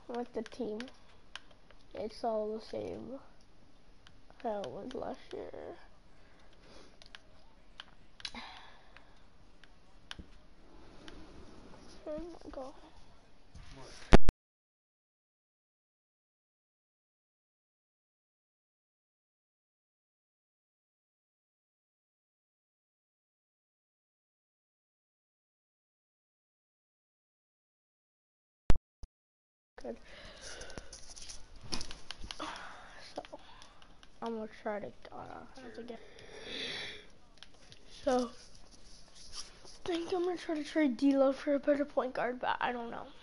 with the team. It's all the same how it was last year. Oh my god. Good. So I'm gonna try to again. So I think I'm gonna try to trade D-Lo for a better point guard, but I don't know.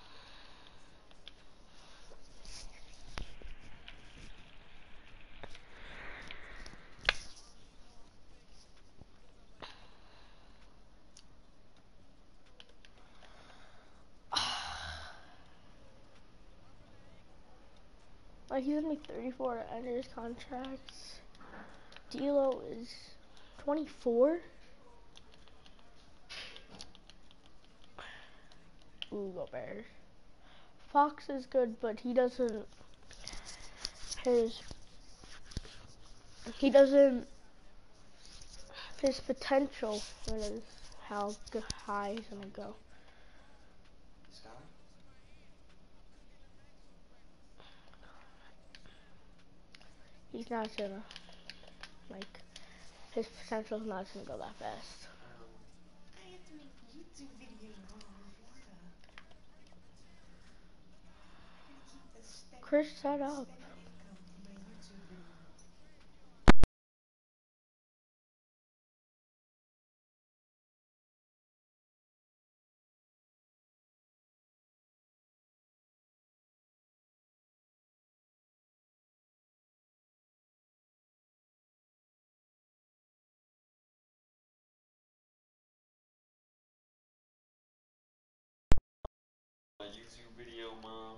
Like, he's gonna be 34 to end his contracts. D-Lo is 24. Ooh, go Bears. Fox is good, but he doesn't. His potential is how high he's gonna go. This guy? He's not gonna, like, his potential's not gonna go that fast. I have to make YouTube videos while I'm in Florida. I gotta keep a Chris, set up. steady income for my YouTube videos. My YouTube video, Mom.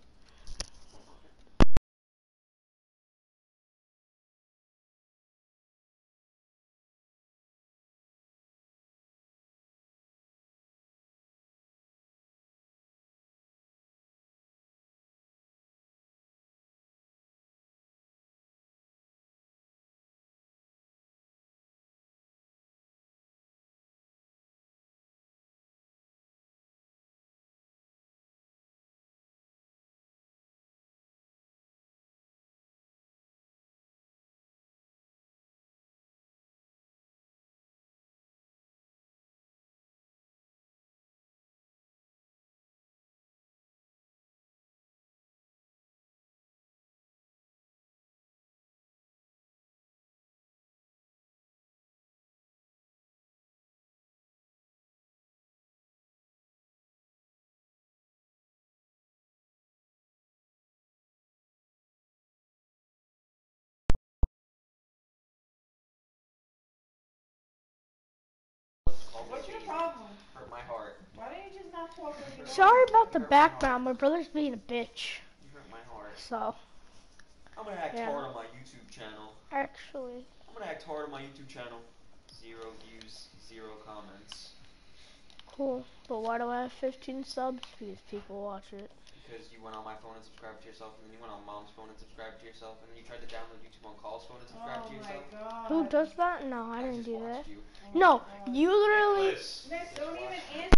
What's your problem? Hurt my heart. Why don't you just not talk when you Sorry want? about the background. My brother's being a bitch. You hurt my heart. So, I'm gonna act yeah. hard on my YouTube channel. Actually, I'm gonna act hard on my YouTube channel. 0 views, 0 comments. cool. But why do I have 15 subs? Because people watch it. Because you went on my phone and subscribed to yourself, and then you went on Mom's phone and subscribed to yourself, and then you tried to download YouTube on Call's phone and subscribe to yourself. Oh my god. Who does that? No, I didn't just do watched that. you. Oh No, God. you literally. Nick, don't even answer.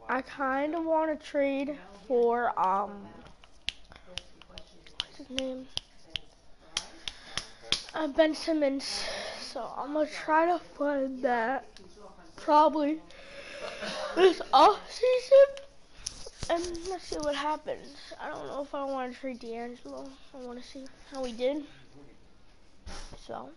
I kind of want to trade for what's his name? Ben Simmons. So I'm gonna try to find that probably this off season, and let's see what happens. I don't know if I want to trade D'Angelo. I want to see how he did. So.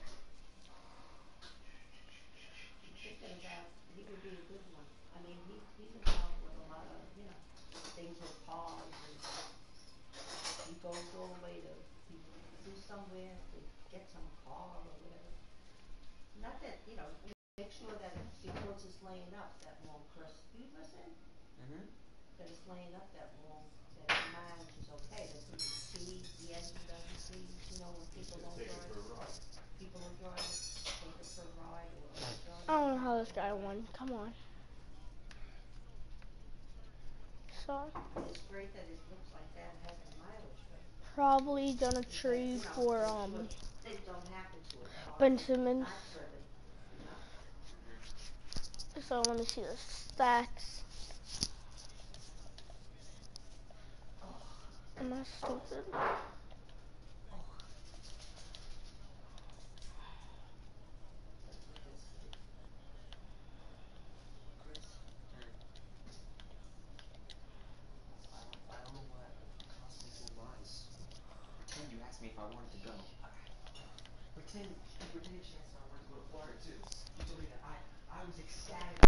Thinking about, he would be a good one. I mean, he's involved with a lot of, things with cars, and he goes all the way to, do somewhere to get some car or whatever. Not that, make sure that because it's laying up that long, Chris, do you listen? Mhm. That it's laying up that long, that the mileage is okay, doesn't seize, the engine doesn't seize, when people don't Take it drive. for a ride. People don't drive it, take it for a ride or drive I don't know how this guy won. Come on. So. It's great that it looks like that has the mileage, but Probably gonna trade for things don't happen to it. Ben Simmons. Not driven, So let me see the stats. Am I stupid? That's what this is. Chris. I don't know why constantly told lies. Pretend you asked me if I wanted to go. Pretend you asked if I wanted to go to Florida too. You told me that I was ecstatic.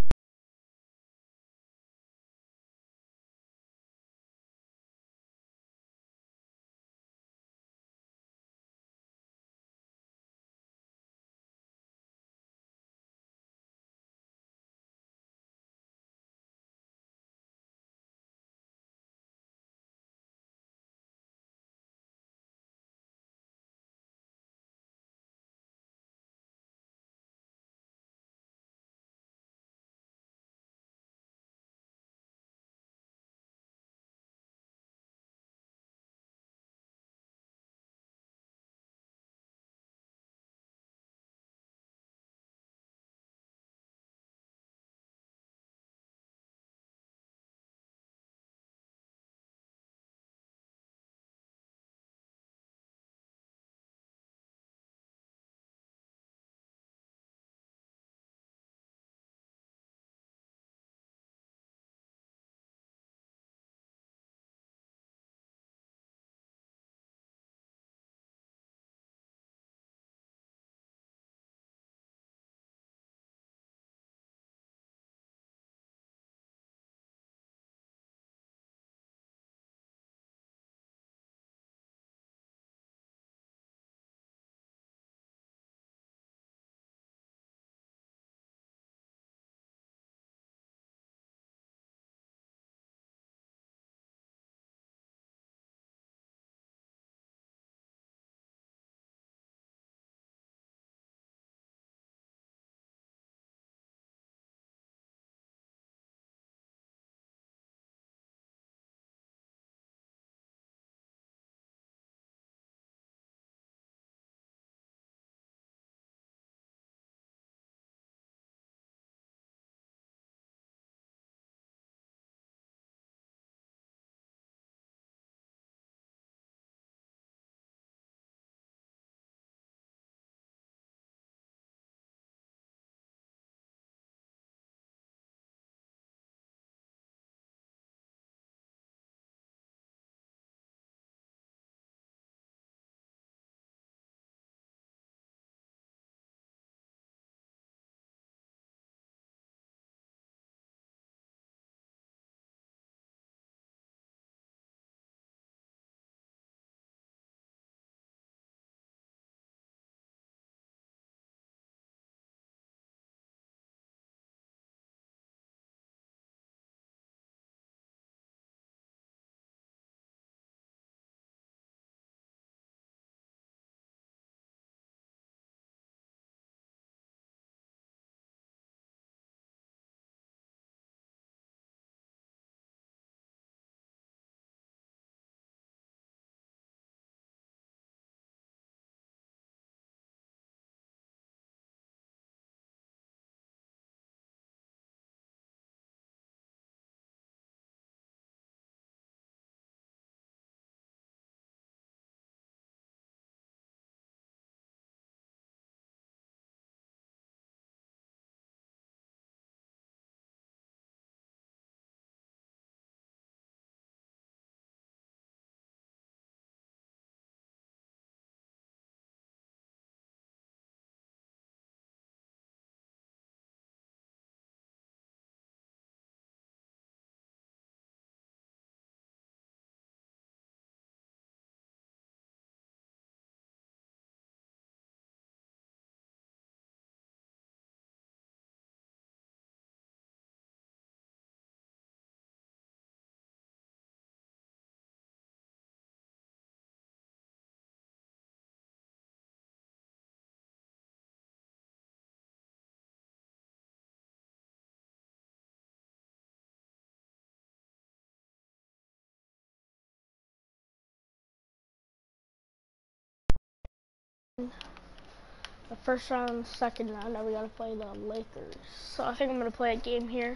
The first round, second round, now we gotta play the Lakers. So I think I'm gonna play a game here.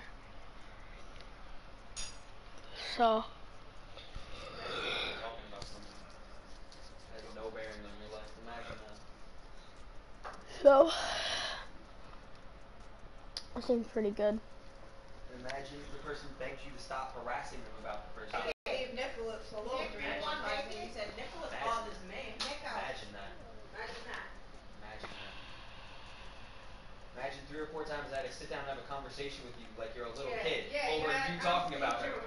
So. Talking about something that has no bearing on your life. Imagine that. So. That seems pretty good. Imagine the person begs you to stop harassing them about the person. Gave Nicholas a little drink one time and he said, Nicholas bothers me. Imagine that. Imagine that. Imagine that. Imagine 3 or 4 times I had to sit down and have a conversation with you like you're a little kid over you talking about her.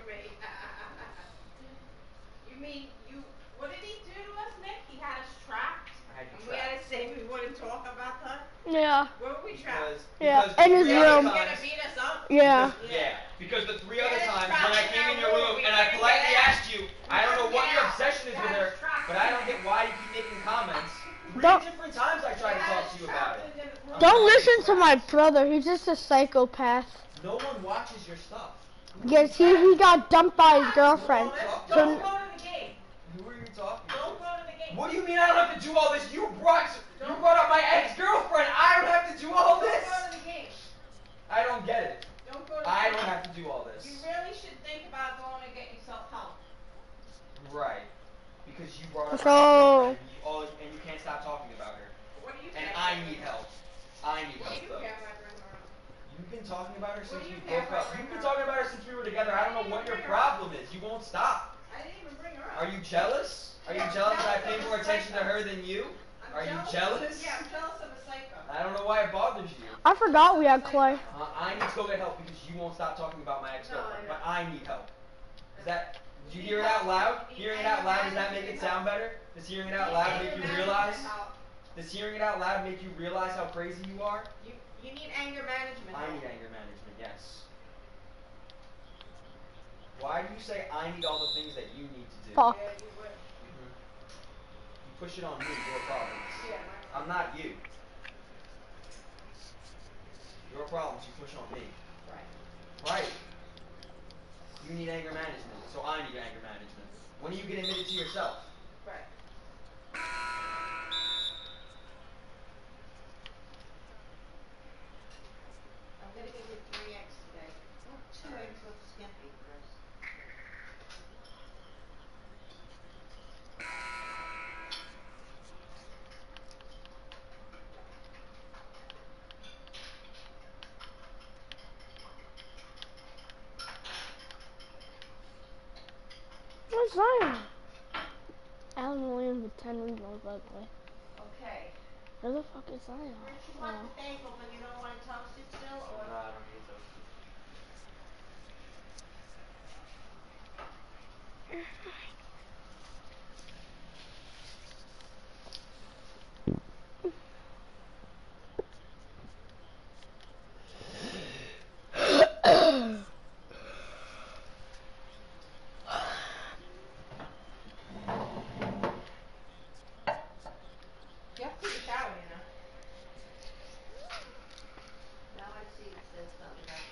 You mean what did he do to us, Nick? He had us trapped. I had you And trapped. we had to say we wouldn't talk about that? Yeah. Where were we trapped? Yeah, in his room. He was gonna beat us up? Yeah. Because the 3 other times when I came in your room and I politely asked you, I don't know what your obsession is with her, but I don't get why you keep making comments. 3 different times I tried to talk to you about it. Don't listen to my brother. He's just a psychopath. No one watches your stuff. Yes, he got dumped by his girlfriend. Don't go to the game. Who are you talking to? Don't go to the game. What do you mean I don't have to do all this? You brought up my ex-girlfriend. I don't have to do all this. Don't go to the game. I don't get it. Don't go to the I game. don't have to do all this. You really should think about going to get yourself help. Right. Because you brought up So- my ex-girlfriend and you can't stop talking about her. What do you And care? I need help. I need What help do you though. care about bringing her up? You've been talking about her since What do we you care broke about up. You've been bringing her talking up? about her since we were together. I don't know what your problem is. You won't stop. I didn't even bring her up. Are you jealous? Are you jealous that I pay more attention to her than you? Are you jealous? Yeah, I'm jealous of a psycho. I don't know why it bothers you. I forgot we had Clay. I need to go get help because you won't stop talking about my ex-girlfriend. No, I know. But I need help. Is that? Did you hear it out loud? Hearing it out loud, does that make it sound better? Does hearing it out loud make you realize? Does hearing it out loud make you realize how crazy you are? You need anger management. I need anger management, yes. Why do you say I need all the things that you need to do? Fuck. Yeah, you would. You push it on me, your problems. Yeah, I'm not you. Your problems you push on me. right. Right. You need anger management, so I need anger management. When are you going to admit it to yourself? Right. I'm gonna give you 3 eggs today. Oh, 2 eggs with skimpy first. Where's Zion? Alan Williams with 10 rebounds, by the way. Okay. Where the fuck is Zion? First you want the bagel, but you don't want it toasted still, or? No, I don't need those. You have to take a shower, you know. Now I see it says something about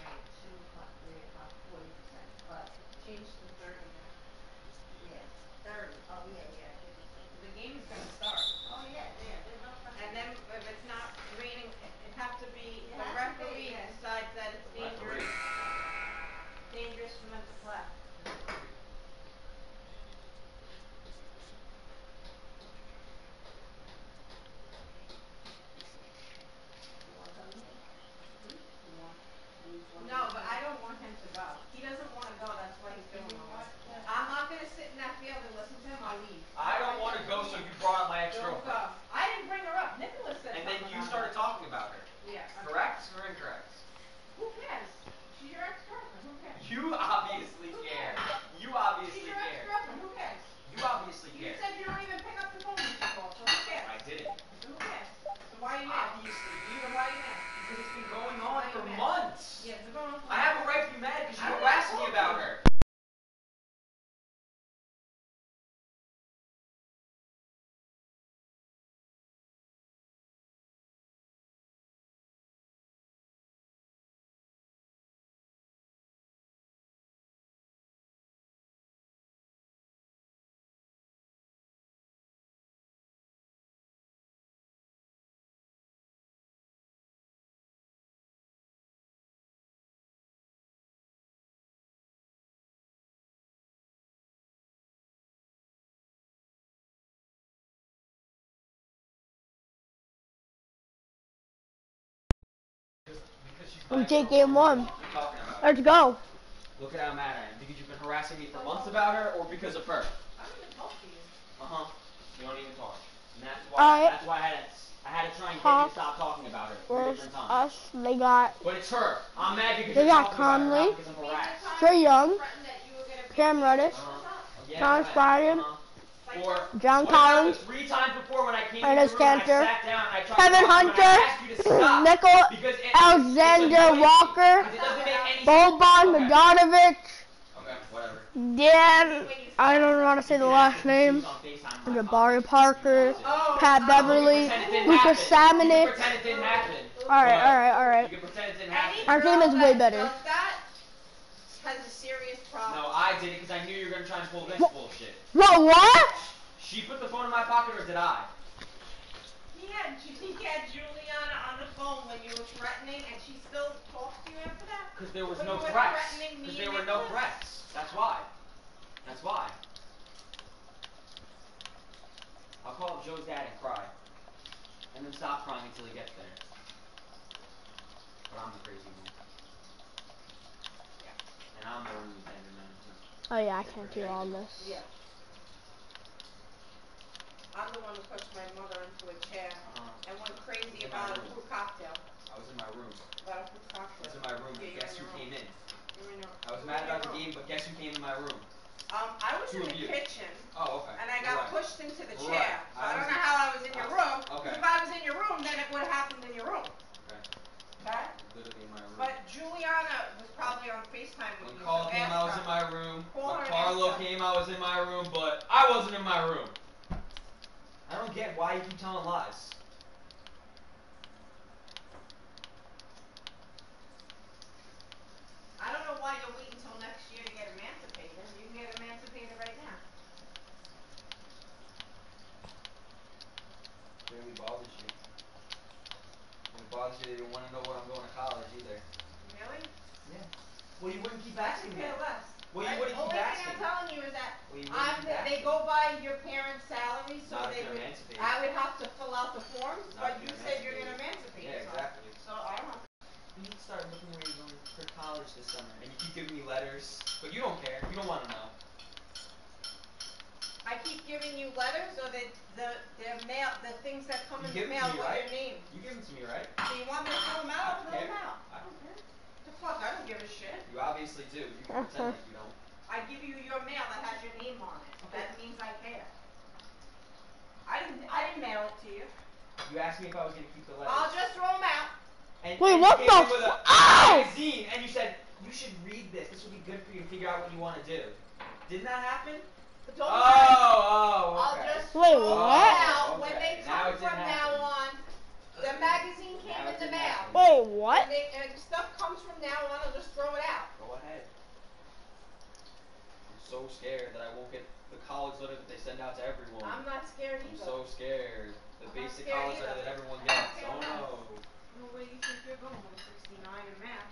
We take game one. What are you talking about? Let's go. Look at how mad I am. Because you've been harassing me for months about her, or because of her? I don't even talk to you. Uh-huh. You don't even talk. And that's Alright. why I had to try and get you to stop talking about her 3 different times. Us, they got But it's her. I'm mad because They you're got talking about her, Conley. not because I'm harassed. Trey Young, Threatened that you were gonna beat Cam me. Reddish, Yeah, John go ahead. Spiden, Or John what about Collins, the 3 times before when I came in Ernest your room and I Cantor, sat down and I tried Kevin to talk to you and I asked you to stop? Nickel, Because Alexander it's annoying me. Walker, Because it doesn't make any sense. Boban Okay. Bogdanovic, Okay, whatever. Dan, I don't know how to say the last name, Jabari Parker, Pat Beverly, Lucas Salmonek. Pretend it didn't happen. Alright. You can pretend it didn't happen. Our team is way better. Does that has a serious problem. No, I did it because I knew you were going to try and pull this bullshit. Whoa, what? She put the phone in my pocket, or did I? He had Juliana on the phone when you were threatening, and she still talks to you after that? Because there was When no you were threats. threatening me Because there and were no Nicholas? threats. That's why. That's why. I'll call up Joe's dad and cry. And then stop crying until he gets there. But I'm the crazy one. Yeah. And I'm the one who's tender man too. Oh yeah, I can't do all this. Yeah. I'm the one who pushed my mother into a chair and went crazy about a fruit cocktail. I was in my room. About a fruit cocktail. I was in my room, Yeah, but guess who you're came in? You're in your I was mad about the game, but guess who came in my room? I was in Two of the you. kitchen. Oh, okay. And I got pushed into the chair. Right. I don't know how I was in your room. Okay. If I was in your room, then it would have happened in your room. Okay. Okay? Literally in my room. But Juliana was probably on FaceTime with When you. Carl so came, ask I was her. in my room. Call her When and Carlo ask her. came, I was in my room, but I wasn't in my room. I don't get why you keep telling lies. I don't know why you're waiting until next year to get emancipated. You can get emancipated right now. Really bothers you. And it bothers you that you don't want to know where I'm going to college either. Really? Yeah. Well, you wouldn't keep asking me. Care less. Well, you wouldn't keep Only thing asking. I'm telling you is that Well, you wouldn't keep they asking. go by your parents' salary, so Not if they you're would. emancipated. I would have to fill out the forms, Not but if you you're said you're emancipated. gonna emancipate Yeah, yourself. exactly. So I don't know. You need to start looking where you're going for college this summer. And you keep giving me letters, but you don't care. You don't want to know. I keep giving you letters, or the mail, the things that come in the give them mail to me, with right? your name. You give them to me, right? So you want me to fill them out? I'll fill them out. I don't care. The fuck? I don't give a shit. You obviously do. You can pretend like you don't. I give you your mail that has your name on it. Okay. That means I care. I didn't mail it to you. You asked me if I was going to keep the letters. I'll just throw them out. And, Wait, and what you came the in with a Ow! magazine, and you said, you should read this. This will be good for you to figure out what you want to do. Didn't that happen? But don't Oh, worry. I'll okay. just Wait, throw what? them out when Okay. they Now come it didn't from happen. now on. The magazine came Now in it the didn't mail. happen. Wait, what? When stuff comes from now on, I'll just throw it out. Go ahead. I'm so scared that I won't get the college letter that they send out to everyone. I'm not scared I'm either. so scared. The I'm not basic scared college either. letter that everyone gets. Okay, Oh okay. no. Well, where do you think you're going with 69 in math?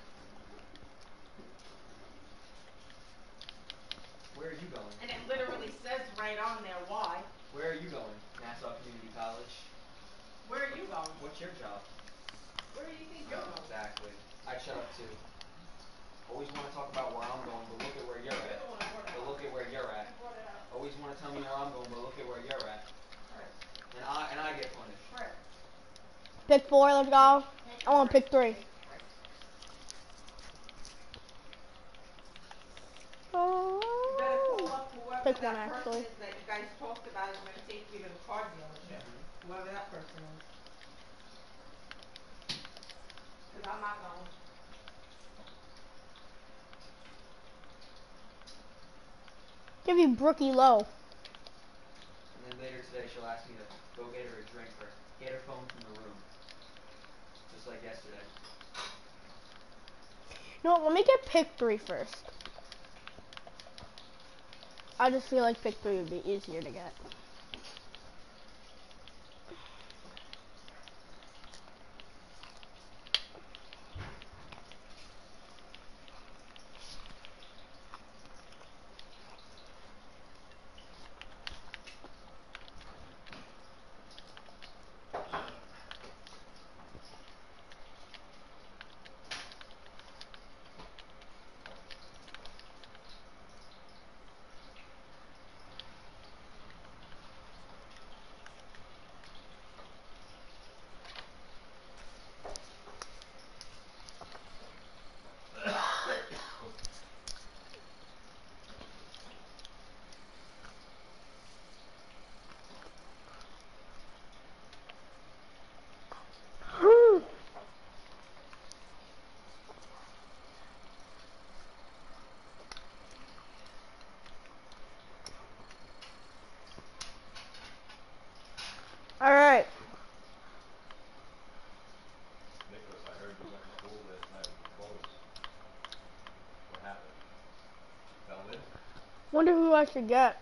Where are you going? And it literally says right on there why. Where are you going? Nassau Community College. Where are you going? What's your job? Where do you think you're going? Exactly. I'd shut up too. Always want to talk about where I'm going, but look at where you're at. But look at where you're at. Always want to tell me where I'm going, but look at where you're at. And I get punished. Right. Pick 4, let's go. I want to pick 3. You better call up whoever Pick that one, person actually. is that you guys talked about is going to take you to the car dealership. Whoever that person is. Because I'm not going. Give you Brookie Low. And then later today she'll ask me to go get her a drink or get her phone from the room. Just like yesterday. You know what, let me get pick 3 first. I just feel like pick 3 would be easier to get. Wonder who I should get.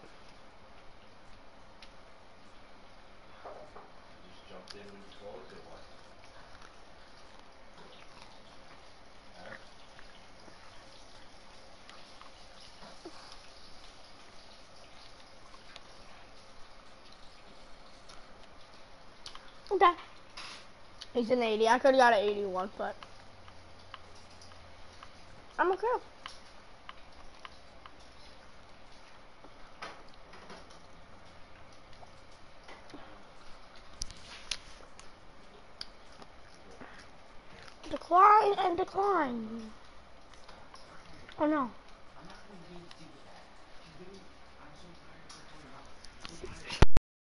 You just jumped in when you closed or what? Huh? Okay. He's an 80. I could have got an 81, but I'm okay. Decline and decline. Okay. Oh no. I'm not playing games with you with that. She's giving me. I'm so tired of her coming up. So tired.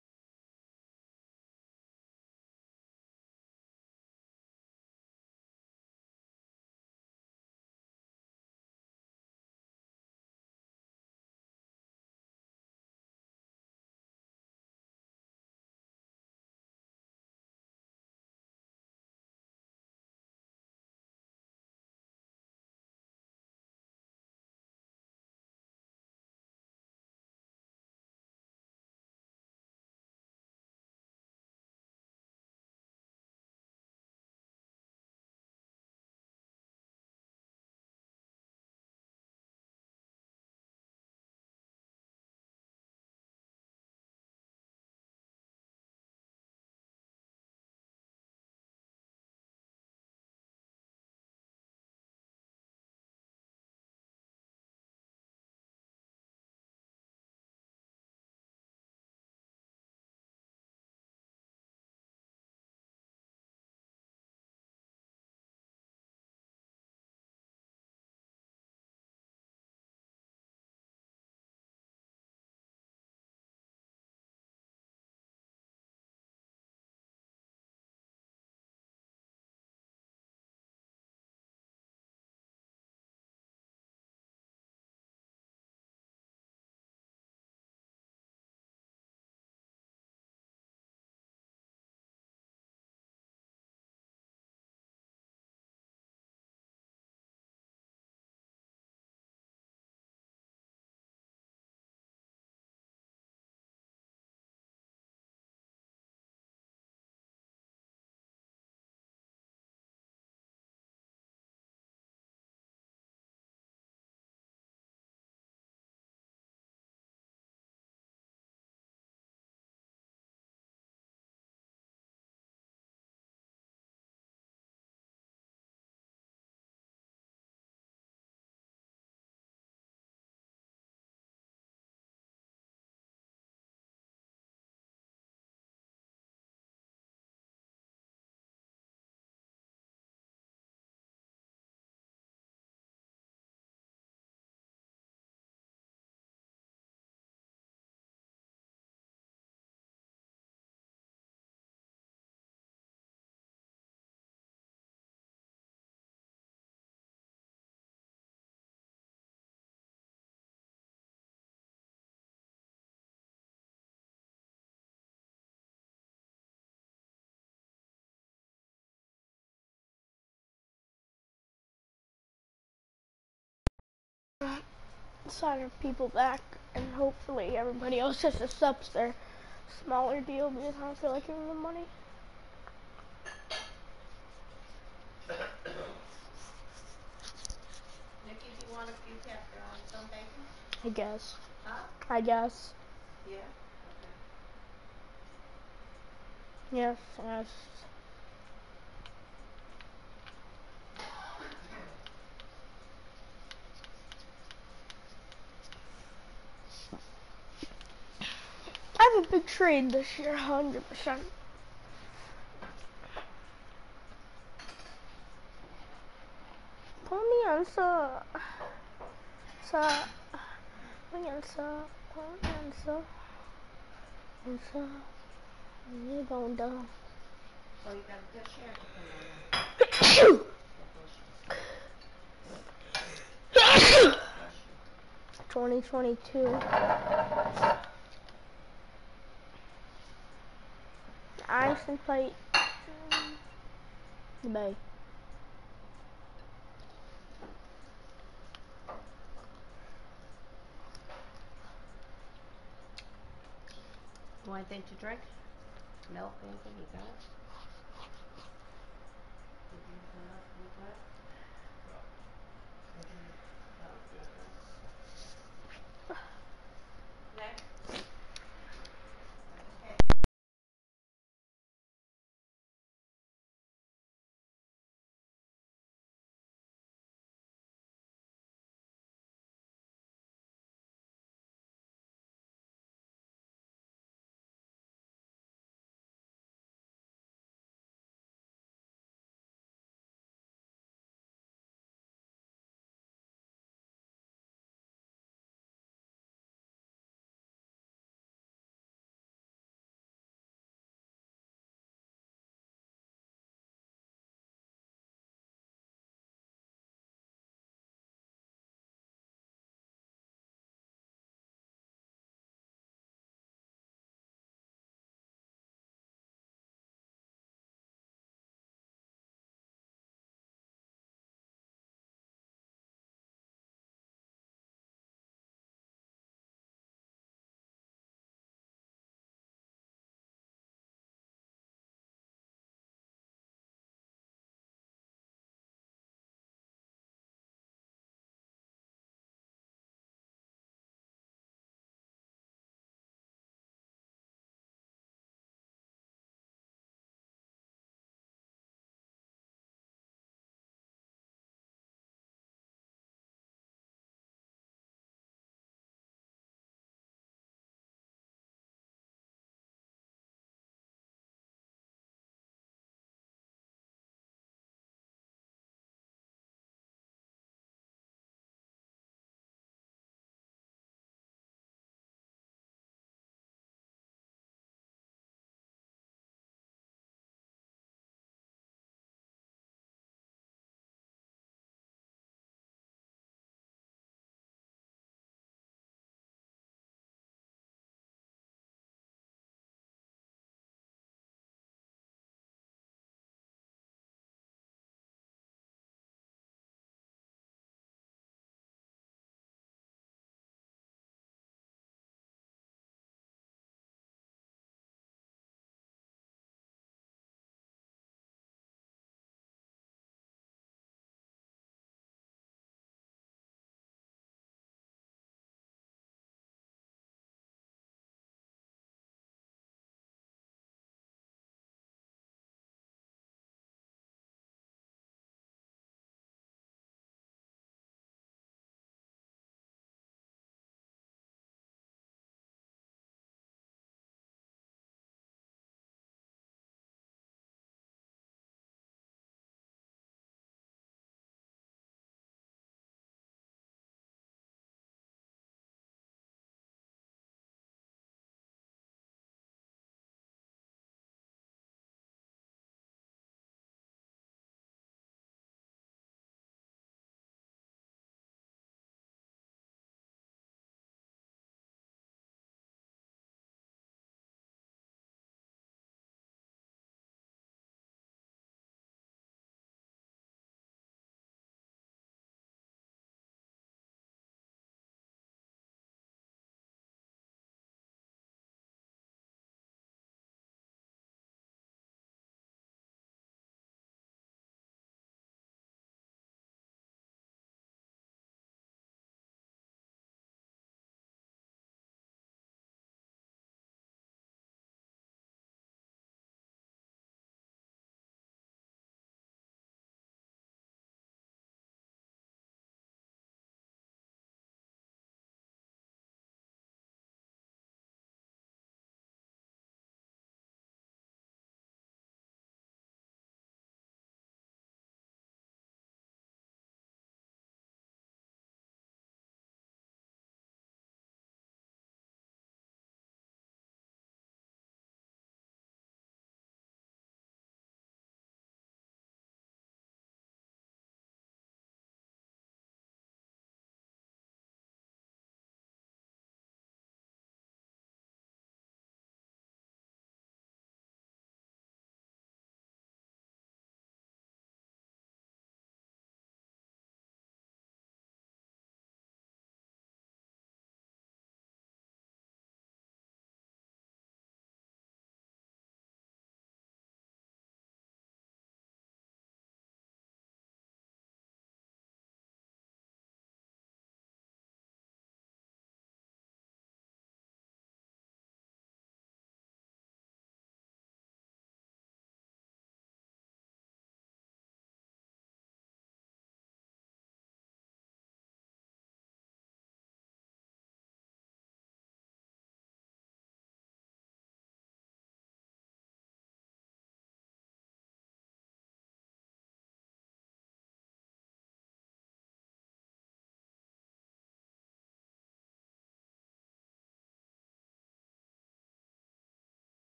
Sign our people back, and hopefully everybody else just accepts their smaller deal because I don't feel like giving them money. Nikki, do you want a few some bacon? I guess. Huh? I guess. Yeah? Okay. Yes, yes. I have a big trade this year, 100%. Put me on put me on you don't know. So you got a good share to put on there. Yeah, bless you. Bless you. 2022. Ice plate. The bay. anything to drink? Milk, anything, you got it?